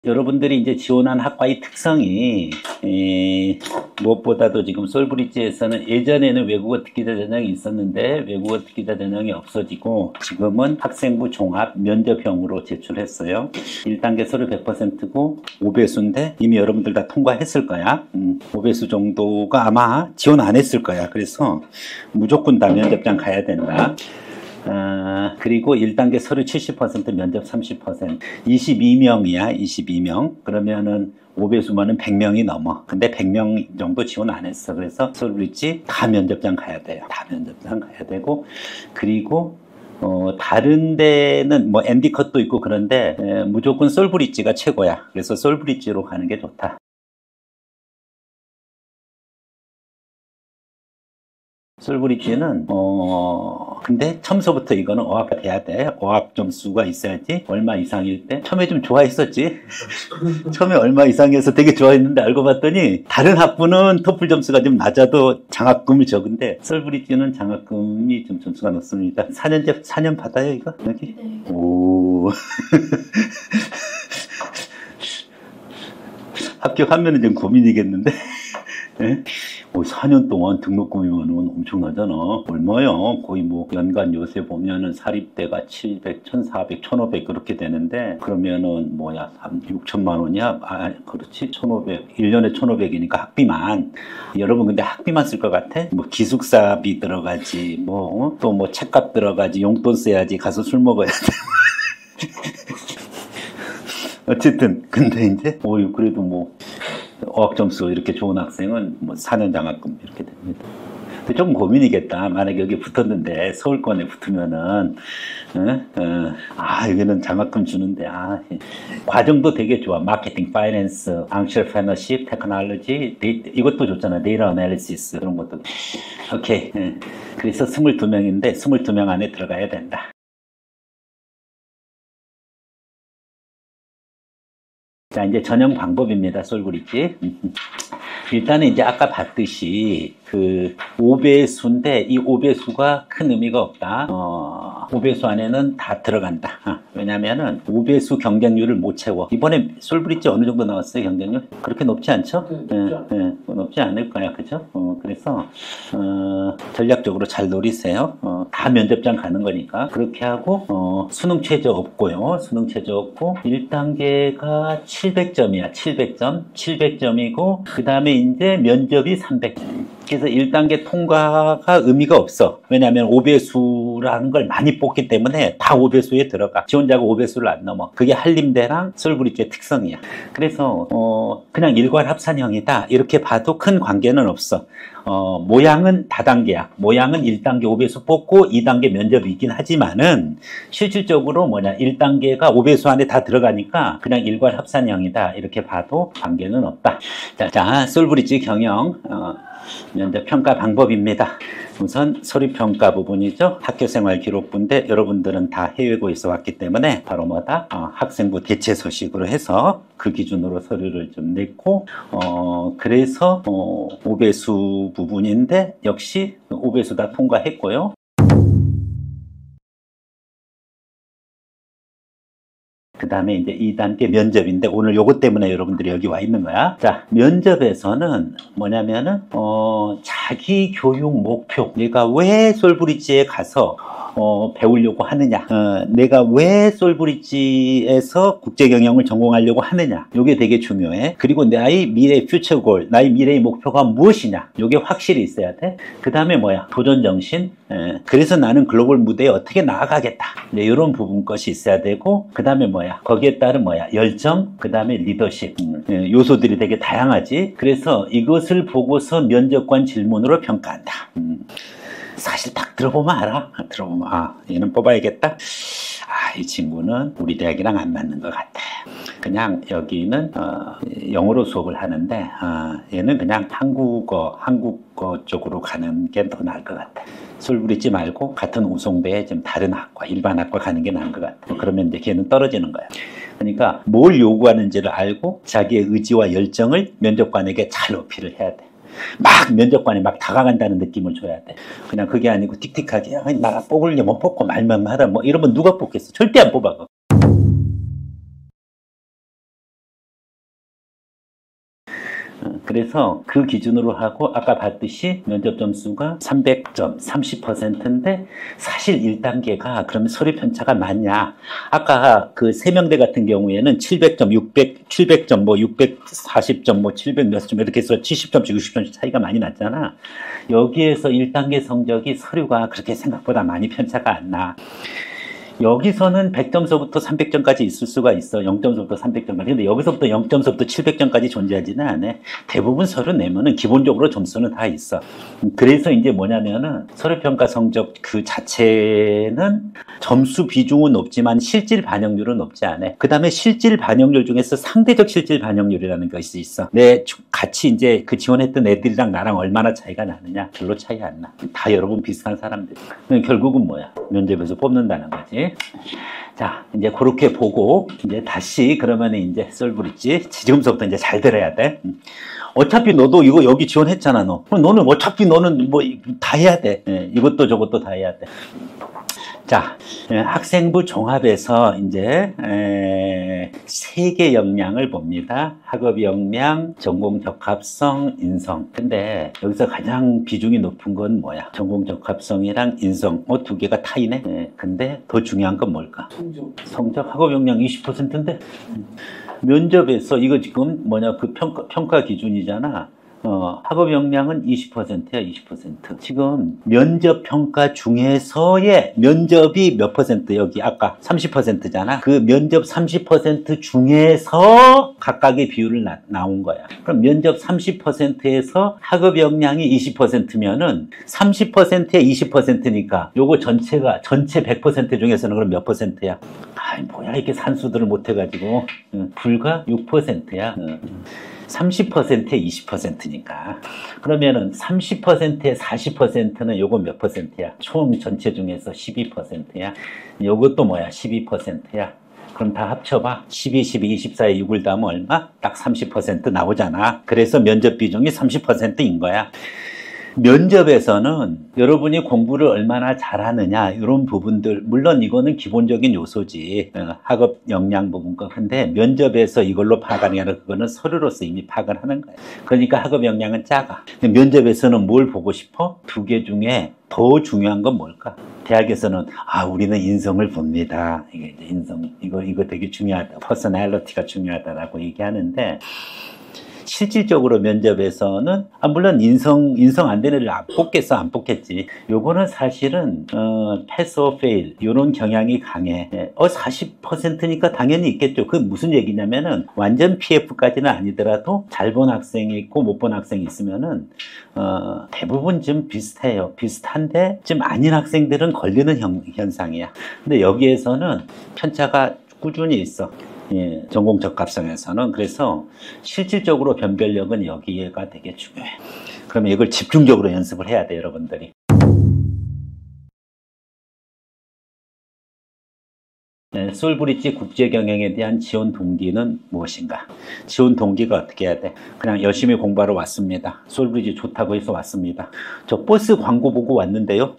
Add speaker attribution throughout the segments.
Speaker 1: 여러분들이 이제 지원한 학과의 특성이 무엇보다도 지금 솔브리지에서는 예전에는 외국어 특기자 전형이 있었는데 외국어 특기자 전형이 없어지고 지금은 학생부 종합 면접형으로 제출했어요. 1단계 서류 100%고 5배수인데 이미 여러분들 다 통과했을 거야. 5배수 정도가 아마 지원 안 했을 거야. 그래서 무조건 다 면접장 가야 된다. 그리고 1단계 서류 70% 면접 30% 22명이야 22명 그러면은 5배수면은 100명이 넘어. 근데 100명 정도 지원 안 했어. 그래서 솔브리지 다 면접장 가야 돼요. 다 면접장 가야 되고 그리고 다른 데는 뭐 앤디컷도 있고 그런데 무조건 솔브리지가 최고야. 그래서 솔브리지로 가는 게 좋다. 솔브리지는 근데 처음서부터 이거는 어학가 돼야 돼. 어학 점수가 있어야지. 얼마 이상일 때 처음에 좀 좋아했었지. 처음에 얼마 이상해서 되게 좋아했는데 알고 봤더니 다른 학부는 토플 점수가 좀 낮아도 장학금을 적은데 솔브리지는 장학금이 좀 점수가 높습니다. 4년 받아요 이거? 여기?
Speaker 2: 네.
Speaker 1: 오. 합격하면 좀 고민이겠는데. 네? 4년 동안 등록금이면은 엄청나잖아. 얼마야? 거의 뭐 연간 요새 보면은 사립대가 700, 1400, 1500 그렇게 되는데 그러면은 뭐야 6천만 원이야? 그렇지 1500 1년에 1500이니까 학비만. 여러분 근데 학비만 쓸 것 같아? 뭐 기숙사비 들어가지 뭐 또 뭐 책값 들어가지 용돈 써야지 가서 술 먹어야 돼. 어쨌든 근데 이제 그래도 뭐 어학 점수 이렇게 좋은 학생은 뭐 4년 장학금 이렇게 됩니다. 근데 조금 고민이겠다. 만약에 여기 붙었는데 서울권에 붙으면은 여기는 장학금 주는데 과정도 되게 좋아. 마케팅, 파이낸스, 앙트레프레너십, 테크놀로지 이것도 좋잖아. 데이터 애널리시스 그런 것도. 오케이. 그래서 22명인데 22명 안에 들어가야 된다. 자, 이제 전형 방법입니다. 솔브리지. 일단은 이제 아까 봤듯이 그 5배수인데 이 5배수가 큰 의미가 없다. 5배수 안에는 다 들어간다. 왜냐면은 5배수 경쟁률을 못 채워. 이번에 솔브리지 어느 정도 나왔어요, 경쟁률? 그렇게 높지 않죠? 높지 않을 거야, 그죠? 그래서 전략적으로 잘 노리세요. 다 면접장 가는 거니까. 그렇게 하고 수능 최저 없고요. 수능 최저 없고 1단계가 700점이야. 700점. 700점이고 그 다음에 이제 면접이 300점. 그래서 1단계 통과가 의미가 없어. 왜냐하면 5배수라는 걸 많이 뽑기 때문에 다 5배수에 들어가. 지원자가 5배수를 안 넘어. 그게 한림대랑 솔브리지의 특성이야. 그래서 그냥 일괄 합산형이다. 이렇게 봐도 큰 관계는 없어. 모양은 다단계야. 모양은 1단계 5배수 뽑고 2단계 면접이긴 하지만은 실질적으로 1단계가 5배수 안에 다 들어가니까 그냥 일괄 합산형이다. 이렇게 봐도 관계는 없다. 자, 솔브리지 경영 면접 평가 방법입니다. 우선 서류평가 부분이죠. 학교생활 기록부인데 여러분들은 다 해외고에서 왔기 때문에 바로 학생부 대체 소식으로 해서 그 기준으로 서류를 좀 냈고 그래서 5배수 부분인데 역시 5배수 다 통과했고요. 그 다음에 이제 2단계 면접인데 오늘 요것 때문에 여러분들이 여기 와 있는 거야. 자, 면접에서는 뭐냐면은 자기 교육 목표, 내가 왜 솔브리지에 가서 배우려고 하느냐, 내가 왜 솔브리지에서 국제경영을 전공하려고 하느냐, 요게 되게 중요해. 그리고 나의 미래 퓨처골, 나의 미래의 목표가 무엇이냐, 요게 확실히 있어야 돼. 그 다음에 도전정신, 그래서 나는 글로벌 무대에 어떻게 나아가겠다, 이런 부분 것이 있어야 되고, 그 다음에 거기에 따른 열정, 그 다음에 리더십, 요소들이 되게 다양하지. 그래서 이것을 보고서 면접관 질문으로 평가한다. 사실 딱 들어보면 알아. 들어보면 얘는 뽑아야겠다. 이 친구는 우리 대학이랑 안 맞는 것 같아. 그냥 여기는 영어로 수업을 하는데 얘는 그냥 한국어 쪽으로 가는 게 더 나을 것 같아. 솔브리지 말고 같은 우송대에 좀 다른 학과, 일반 학과 가는 게 나은 것 같아. 그러면 이제 걔는 떨어지는 거야. 그러니까 뭘 요구하는지를 알고 자기의 의지와 열정을 면접관에게 잘 어필을 해야 돼. 면접관이 다가간다는 느낌을 줘야 돼. 그냥 그게 아니고 틱틱하게 나 뽑으려면 뽑고 말만 하라 이러면 누가 뽑겠어? 절대 안 뽑아. 그래서 그 기준으로 하고 아까 봤듯이 면접 점수가 300점 30%인데 사실 1단계가 그러면 서류 편차가 많냐? 아까 그 세명대 같은 경우에는 700점, 700점, 뭐 640점, 뭐 700 몇 점 이렇게 해서 70점씩, 60점씩 차이가 많이 났잖아. 여기에서 1단계 성적이 서류가 그렇게 생각보다 많이 편차가 안 나. 여기서는 100점서부터 300점까지 있을 수가 있어. 0점서부터 300점까지. 근데 여기서부터 0점서부터 700점까지 존재하지는 않아. 대부분 서류 내면은 기본적으로 점수는 다 있어. 그래서 이제 뭐냐면은 서류평가 성적 그 자체는 점수 비중은 높지만 실질 반영률은 높지 않아. 그 다음에 실질 반영률 중에서 상대적 실질 반영률이라는 것이 있어. 내 같이 이제 그 지원했던 애들이랑 나랑 얼마나 차이가 나느냐. 별로 차이 안 나. 다 여러분 비슷한 사람들. 결국은 뭐야? 면접에서 뽑는다는 거지. 자, 이제 그렇게 보고, 이제 다시 그러면 이제 솔브리지. 지금부터 이제 잘 들어야 돼. 어차피 너도 이거 여기 지원했잖아, 너. 너는 어차피 너는 뭐 다 해야 돼. 이것도 저것도 다 해야 돼. 자, 학생부 종합에서 이제 3개 역량을 봅니다. 학업 역량, 전공 적합성, 인성. 근데 여기서 가장 비중이 높은 건 뭐야? 전공 적합성이랑 인성. 2개가 타이네. 근데 더 중요한 건 뭘까? 성적 학업 역량 20%인데 면접에서 이거 지금 뭐냐 그 평가 기준이잖아. 학업 역량은 20%야, 20%. 지금 면접 평가 중에서의 면접이 몇 퍼센트? 여기 아까 30%잖아. 그 면접 30% 중에서 각각의 비율을 나온 거야. 그럼 면접 30%에서 학업 역량이 20%면은 30%에 20%니까 요거 전체가 전체 100% 중에서는 그럼 몇 퍼센트야? 아이 뭐야 이렇게 산수들을 못 해가지고 불과 6%야. 30%에 20%니까. 그러면은 30%에 40%는 요거 몇 퍼센트야? 총 전체 중에서 12%야. 요것도 뭐야? 12%야. 그럼 다 합쳐봐. 12, 12, 24에 6을 더하면 얼마? 딱 30% 나오잖아. 그래서 면접 비중이 30%인 거야. 면접에서는 여러분이 공부를 얼마나 잘하느냐 이런 부분들 물론 이거는 기본적인 요소지 학업 역량 부분과 근데 면접에서 이걸로 파악하는 게 아니라 그거는 서류로서 이미 파악을 하는 거예요. 그러니까 학업 역량은 작아. 근데 면접에서는 뭘 보고 싶어? 2개 중에 더 중요한 건 뭘까? 대학에서는 우리는 인성을 봅니다. 이게 이제 인성 이거 되게 중요하다. 퍼스널리티가 중요하다라고 얘기하는데 실질적으로 면접에서는 물론 인성 안 되는 애를 안 뽑겠어 안 뽑겠지. 요거는 사실은 패스 or fail 요런 경향이 강해. 40%니까 당연히 있겠죠. 그게 무슨 얘기냐면은 완전 PF까지는 아니더라도 잘 본 학생이 있고 못 본 학생이 있으면은 대부분 좀 비슷해요. 비슷한데 좀 아닌 학생들은 걸리는 현상이야. 근데 여기에서는 편차가 꾸준히 있어. 예, 전공 적합성에서는. 그래서 실질적으로 변별력은 여기가 되게 중요해. 그러면 이걸 집중적으로 연습을 해야 돼, 여러분들이. 네, 솔브리지 국제경영에 대한 지원 동기는 무엇인가? 지원 동기가 어떻게 해야 돼? 그냥 열심히 공부하러 왔습니다. 솔브리지 좋다고 해서 왔습니다. 저 버스 광고 보고 왔는데요.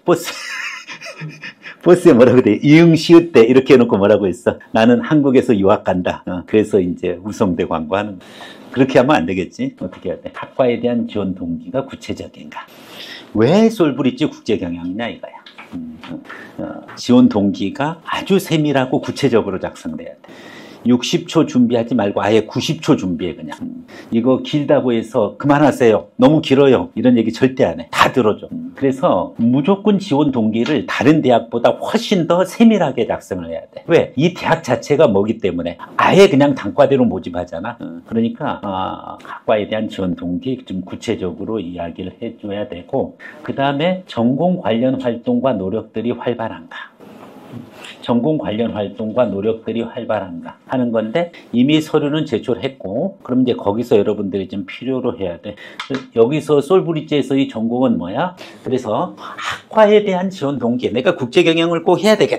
Speaker 1: 버스에 뭐라고 돼? 이응 시읒 때 이렇게 해놓고 뭐라고 했어? 나는 한국에서 유학 간다. 그래서 이제 우성대 광고하는 거. 그렇게 하면 안 되겠지? 어떻게 해야 돼? 학과에 대한 지원 동기가 구체적인가? 왜 솔브리지 국제경영이냐 이거야. 지원 동기가 아주 세밀하고 구체적으로 작성돼야 돼. 60초 준비하지 말고 아예 90초 준비해 그냥. 이거 길다고 해서 그만하세요. 너무 길어요. 이런 얘기 절대 안 해. 다 들어줘. 그래서 무조건 지원 동기를 다른 대학보다 훨씬 더 세밀하게 작성을 해야 돼. 왜? 이 대학 자체가 뭐기 때문에 아예 그냥 단과대로 모집하잖아. 그러니까 학과에 대한 지원 동기 좀 구체적으로 이야기를 해줘야 되고 그 다음에 전공 관련 활동과 노력들이 활발한가. 전공 관련 활동과 노력들이 활발한가 하는 건데 이미 서류는 제출했고 그럼 이제 거기서 여러분들이 좀 필요로 해야 돼. 여기서 솔브리지에서 이 전공은 뭐야? 그래서 학과에 대한 지원 동기 내가 국제경영을 꼭 해야 되겠다.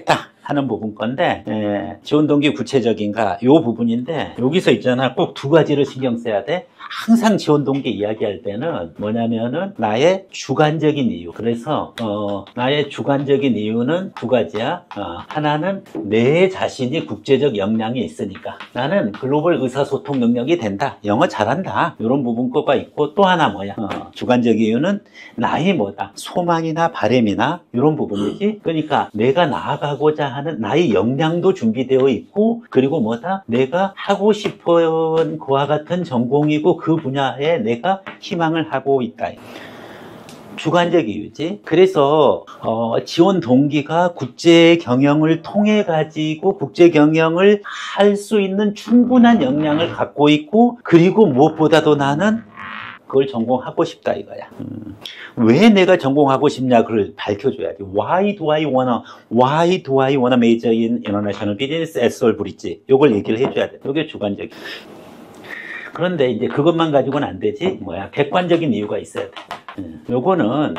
Speaker 1: 하는 부분 건데, 지원 동기 구체적인가 요 부분인데, 여기서 있잖아, 꼭 두 가지를 신경 써야 돼. 항상 지원 동기 이야기할 때는 뭐냐면은 나의 주관적인 이유. 그래서 나의 주관적인 이유는 두 가지야. 하나는 내 자신이 국제적 역량이 있으니까 나는 글로벌 의사소통 능력이 된다, 영어 잘한다, 이런 부분 거가 있고, 또 하나 뭐야, 주관적 이유는 나의 뭐다, 소망이나 바람이나 이런 부분이지. 그러니까 내가 나아가고자 하는 나의 역량도 준비되어 있고, 그리고 뭐다, 내가 하고 싶은 그와 같은 전공이고 그 분야에 내가 희망을 하고 있다. 주관적 이유지. 그래서 지원 동기가 국제 경영을 통해 가지고 국제 경영을 할 수 있는 충분한 역량을 갖고 있고, 그리고 무엇보다도 나는 그걸 전공하고 싶다 이거야. 왜 내가 전공하고 싶냐, 그걸 밝혀줘야지. Why do I wanna major in international business at Seoul Bridge? 요걸 얘기를 해줘야 돼. 요게 주관적. 그런데 이제 그것만 가지고는 안 되지. 뭐야, 객관적인 이유가 있어야 돼. 요거는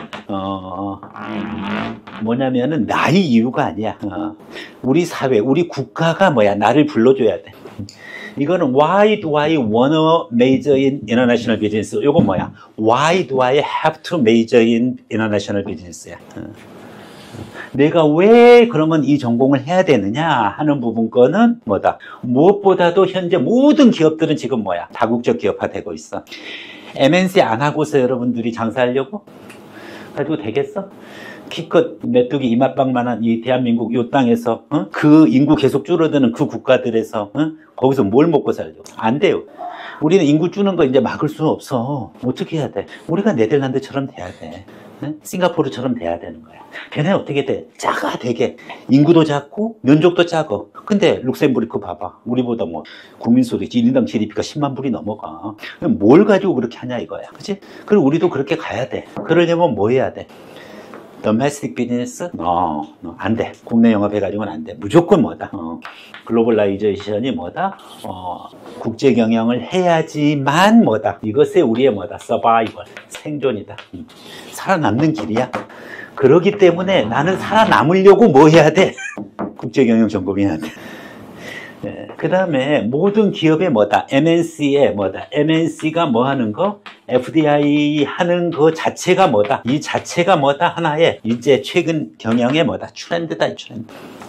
Speaker 1: 뭐냐면은 나의 이유가 아니야. 우리 사회, 우리 국가가 뭐야, 나를 불러줘야 돼. 이거는 Why do I wanna major in international business? 요거 뭐야? Why do I have to major in international business야. 내가 왜 그러면 이 전공을 해야 되느냐 하는 부분 거는 뭐다? 무엇보다도 현재 모든 기업들은 지금 뭐야? 다국적 기업화되고 있어. MNC 안 하고서 여러분들이 장사하려고? 가지고 되겠어? 키껏 메뚜기 이맛방만한 이 대한민국 요 땅에서 그 인구 계속 줄어드는 그 국가들에서 거기서 뭘 먹고 살려고? 안 돼요. 우리는 인구 주는 거 이제 막을 수는 없어. 어떻게 해야 돼? 우리가 네덜란드처럼 돼야 돼. 싱가포르처럼 돼야 되는 거야. 걔네 어떻게 돼? 작아, 되게. 인구도 작고 면적도 작아. 근데 룩셈부르크 봐봐. 우리보다 뭐 국민소득 1인당 GDP가 10만 불이 넘어가. 뭘 가지고 그렇게 하냐 이거야. 그치? 그리고 우리도 그렇게 가야 돼. 그러려면 뭐 해야 돼? domestic business? 안 돼. 국내 영업해가지고는 안 돼. 무조건 뭐다? 글로벌라이제이션이 뭐다? 국제 경영을 해야지만 뭐다? 이것이 우리의 뭐다? 서바이벌. 생존이다. 살아남는 길이야. 그러기 때문에 나는 살아남으려고 뭐 해야 돼? 국제 경영 전공해야 돼. 그 다음에 모든 기업의 뭐다? MNC의 뭐다? MNC가 뭐 하는 거? FDI 하는 거 자체가 뭐다? 이 자체가 뭐다? 하나의 이제 최근 경영의 뭐다? 트렌드다, 트렌드.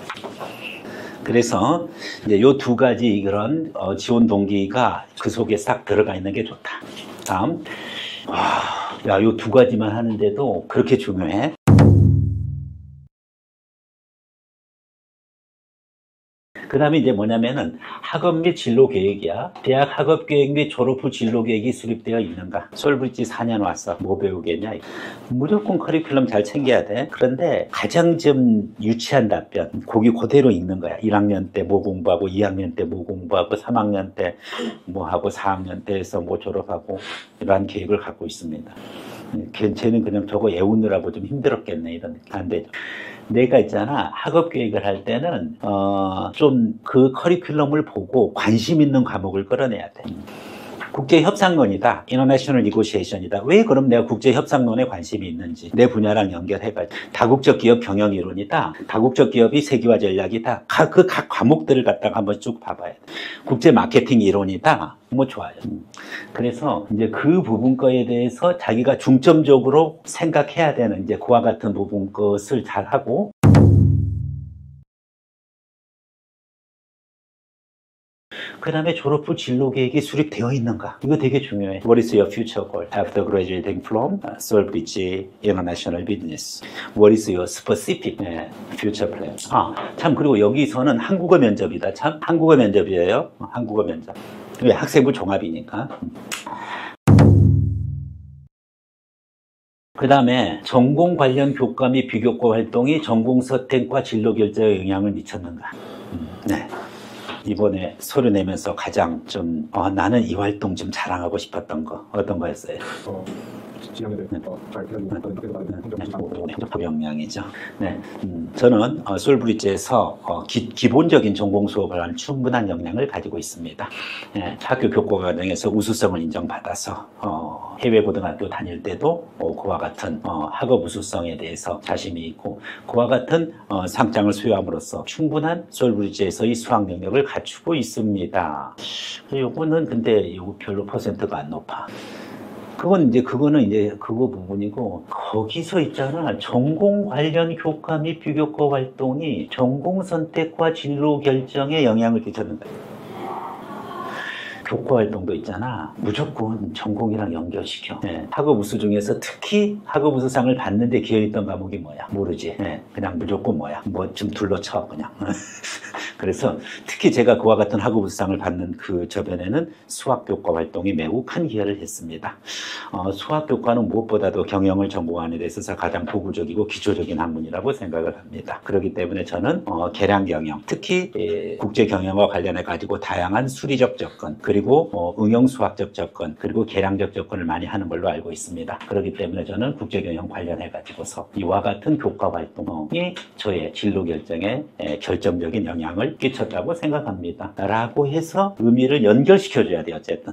Speaker 1: 그래서 이제 요 두 가지 그런 지원 동기가 그 속에 싹 들어가 있는 게 좋다. 다음. 야, 요 두 가지만 하는데도 그렇게 중요해? 그 다음에 이제 뭐냐면은 학업 및 진로 계획이야. 대학 학업 계획 및 졸업 후 진로 계획이 수립되어 있는가? 서울브리지 4년 왔어. 뭐 배우겠냐? 무조건 커리큘럼 잘 챙겨야 돼. 그런데 가장 좀 유치한 답변, 거기 그대로 읽는 거야. 1학년 때 뭐 공부하고, 2학년 때 뭐 공부하고, 3학년 때 뭐 하고, 4학년 때에서 뭐 졸업하고, 이러한 계획을 갖고 있습니다. 쟤는 그냥 저거 외우느라고 좀 힘들었겠네. 이런, 안 되죠. 내가 있잖아, 학업 계획을 할 때는 좀 그 커리큘럼을 보고 관심 있는 과목을 끌어내야 돼. 국제협상론이다, International Negotiation이다. 왜 그럼 내가 국제협상론에 관심이 있는지 내 분야랑 연결해가지고, 다국적 기업 경영이론이다, 다국적 기업이 세계화 전략이다, 그 각 과목들을 갖다가 한번 쭉 봐봐야 돼. 국제 마케팅 이론이다, 뭐 좋아요. 그래서 이제 그 부분 거에 대해서 자기가 중점적으로 생각해야 되는 이제 그와 같은 부분 것을 잘 하고, 그 다음에 졸업 후 진로 계획이 수립되어 있는가? 이거 되게 중요해. What is your future goal after graduating from Seoul Bridge International Business? What is your specific future plan? 참, 그리고 여기서는 한국어 면접이다. 참, 한국어 면접이에요. 한국어 면접. 왜? 학생부 종합이니까. 그 다음에 전공 관련 교과 및 비교과 활동이 전공 선택과 진로 결정에 영향을 미쳤는가? 네. 이번에 서류 내면서 가장 좀 나는 이 활동 좀 자랑하고 싶었던 거 어떤 거였어요? 영향이죠. 네, 저는 솔브리지에서 기본적인 전공 수업을 하는 충분한 역량을 가지고 있습니다. 네, 학교 교과 과정에서 우수성을 인정받아서 해외 고등학교 다닐 때도 그와 같은 학업 우수성에 대해서 자신이 있고 그와 같은 상장을 수여함으로써 충분한 솔브리지에서의 수학 능력을 갖추고 있습니다. 요거는 근데 이거 별로 퍼센트가 안 높아. 그거는 이제 그거 부분이고, 거기서 있잖아. 전공 관련 교과 및 비교과 활동이 전공 선택과 진로 결정에 영향을 끼쳤는다. 교과 활동도 있잖아. 무조건 전공이랑 연결시켜. 네. 학업 우수 중에서 특히 학업 우수상을 받는데 기여했던 과목이 뭐야? 모르지. 네. 그냥 무조건 뭐야? 뭐 좀 둘러쳐 그냥. 그래서 특히 제가 그와 같은 학업 우수상을 받는 그 저변에는 수학 교과 활동이 매우 큰 기여를 했습니다. 수학 교과는 무엇보다도 경영을 전공하는 데 있어서 가장 고구적이고 기초적인 학문이라고 생각을 합니다. 그렇기 때문에 저는 계량 경영, 특히 국제 경영과 관련해 가지고 다양한 수리적 접근, 그리고 응용 수학적 접근, 그리고 계량적 접근을 많이 하는 걸로 알고 있습니다. 그렇기 때문에 저는 국제 경영 관련해 가지고서 이와 같은 교과 활동이 저의 진로 결정에 결정적인 영향을 끼쳤다고 생각합니다. 라고 해서 의미를 연결시켜줘야 돼요. 어쨌든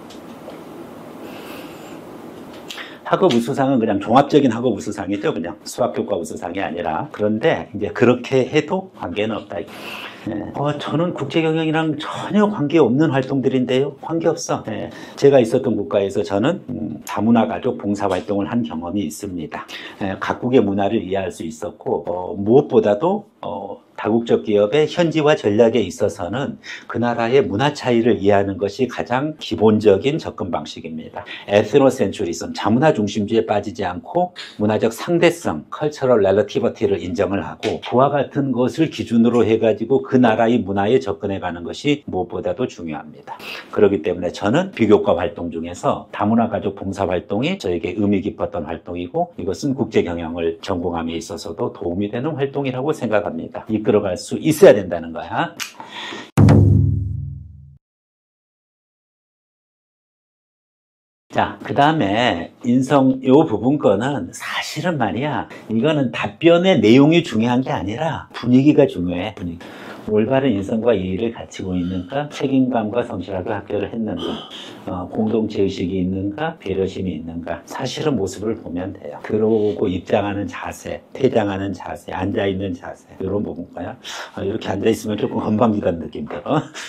Speaker 1: 학업 우수상은 그냥 종합적인 학업 우수상이죠. 그냥 수학교과 우수상이 아니라. 그런데 이제 그렇게 해도 관계는 없다. 저는 국제경영이랑 전혀 관계없는 활동들인데요. 관계없어. 제가 있었던 국가에서 저는 다문화가족 봉사활동을 한 경험이 있습니다. 각국의 문화를 이해할 수 있었고 무엇보다도 다국적 기업의 현지화 전략에 있어서는 그 나라의 문화 차이를 이해하는 것이 가장 기본적인 접근 방식입니다. 에스노센츄리즘, 자문화 중심주의에 빠지지 않고 문화적 상대성, 컬처럴 렐러티버티를 인정을 하고 그와 같은 것을 기준으로 해가지고 그 나라의 문화에 접근해가는 것이 무엇보다도 중요합니다. 그렇기 때문에 저는 비교과 활동 중에서 다문화 가족 봉사 활동이 저에게 의미 깊었던 활동이고 이것은 국제 경영을 전공함에 있어서도 도움이 되는 활동이라고 생각합니다. 이끌어갈 수 있어야 된다는 거야. 자, 그 다음에 인성 요 부분 거는 사실은 말이야. 이거는 답변의 내용이 중요한 게 아니라 분위기가 중요해. 분위기. 올바른 인성과 예의를 갖추고 있는가, 책임감과 성실하게 학교를 했는가, 공동체의식이 있는가, 배려심이 있는가. 사실은 모습을 보면 돼요. 들어오고 입장하는 자세, 퇴장하는 자세, 앉아있는 자세, 이런 부분가요. 이렇게 앉아있으면 조금 건방지다는 느낌 들어.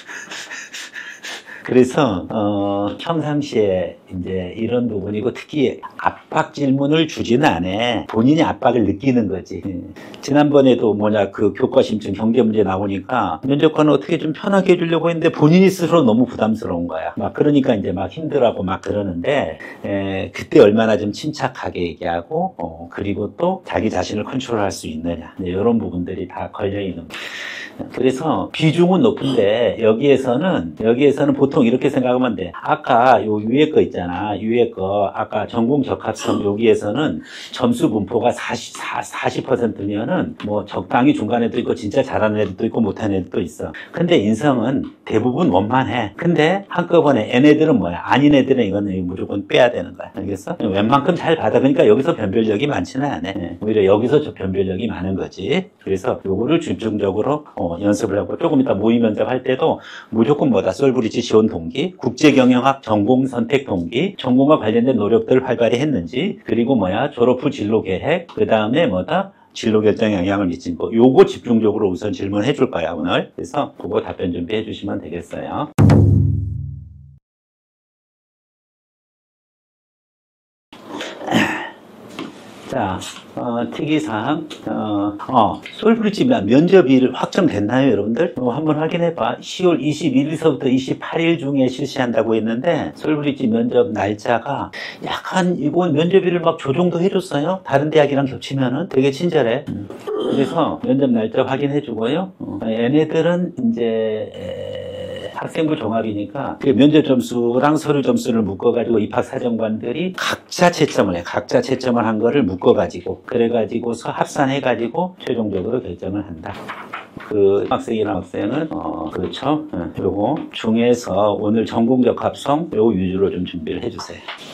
Speaker 1: 그래서 평상시에 이제 이런 부분이고 특히 압박 질문을 주지는 않아. 본인이 압박을 느끼는 거지. 지난번에도 그 교과 심층 경제 문제 나오니까 면접관은 어떻게 좀 편하게 해주려고 했는데 본인이 스스로 너무 부담스러운 거야. 그러니까 이제 힘들어하고 그러는데 그때 얼마나 좀 침착하게 얘기하고 그리고 또 자기 자신을 컨트롤할 수 있느냐. 이런 부분들이 다 걸려 있는. 그래서 비중은 높은데 여기에서는 보통 이렇게 생각하면 돼. 아까 요 위에 거 있잖아. 위에 거 아까 전공 적합성 여기에서는 점수 분포가 40%면은 뭐 적당히 중간에도 있고 진짜 잘하는 애들도 있고 못하는 애들도 있어. 근데 인성은 대부분 원만해. 근데 한꺼번에 얘네들은 뭐야? 아닌 애들은 이거는 무조건 빼야 되는 거야. 알겠어? 웬만큼 잘 받아. 그러니까 여기서 변별력이 많지는 않아. 오히려 여기서 저 변별력이 많은 거지. 그래서 요거를 집중적으로 연습을 하고 조금 이따 모의 면접 할 때도 무조건 솔브리지 지원 동기, 국제경영학 전공 선택 동기, 전공과 관련된 노력들을 활발히 했는지, 그리고 졸업 후 진로 계획, 그 다음에 진로 결정에 영향을 미친 거. 요거 집중적으로 우선 질문해 줄 거야, 오늘. 그래서 그거 답변 준비해 주시면 되겠어요. 자, 특이사항, 솔브리지 면접일 확정됐나요, 여러분들? 한번 확인해봐. 10월 21일서부터 28일 중에 실시한다고 했는데, 솔브리지 면접 날짜가 약간, 이건 면접일을 조정도 해줬어요. 다른 대학이랑 겹치면은 되게 친절해. 그래서 면접 날짜 확인해주고요. 얘네들은 이제, 학생부 종합이니까 그 면접 점수랑 서류 점수를 묶어가지고 입학사정관들이 각자 채점을 해. 각자 채점을 한 거를 묶어가지고 그래가지고서 합산해가지고 최종적으로 결정을 한다. 그 학생이나 학생은 그렇죠. 요거 중에서 오늘 전공적 합성 요 위주로 좀 준비를 해주세요.